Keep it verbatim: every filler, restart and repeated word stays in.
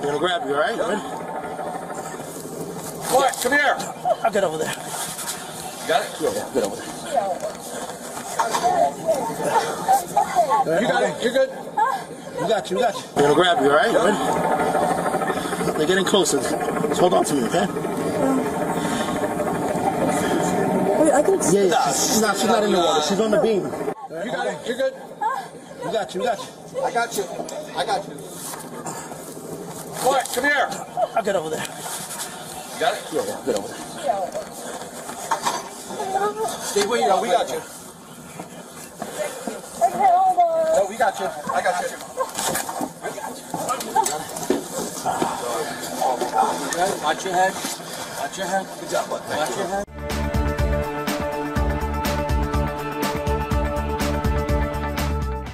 I'm gonna grab you, all right? Good. What? Come here. I'll get over there. You got it? Yeah, yeah, get over there. You got it? You're good? We got you, we got you. I'm gonna grab you, all right? Good. They're getting closer. Just hold on to me, okay? Wait, I can. Yeah, yeah. She's not, she's not in the water. She's on the beam. You got it? You're good? We got you, we got you. I got you. I got you. What? Come here. I'll get over there. You got it? Yeah, yeah, get over there. Steve, where you go? We got you. No, we got you. I got you. Watch your head. Watch your head. Good job. Watch your head.